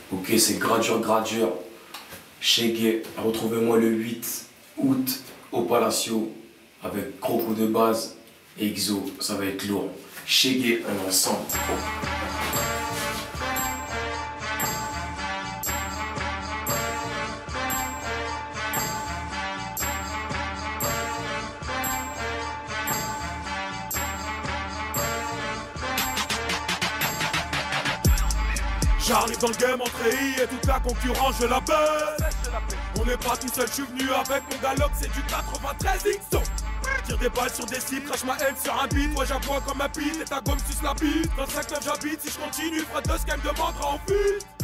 Ok, c'est gradure. Chegué, retrouvez-moi le 8 août au Palacio avec gros coup de base. Exo, ça va être lourd. Chegué, on est ensemble. J'arrive dans le game en treillis et toute la concurrence je la baisse. On n'est pas tout seul, je suis venu avec mon Galop, c'est du 93 XO. Tire des balles sur des cibles, crache ma haine sur un beat. Moi j'aboie comme un pit et ta gomme suce la bite. Dans le 5-9 j'habite, si je continue, Fred de ce qu'elle me demandera en fuite.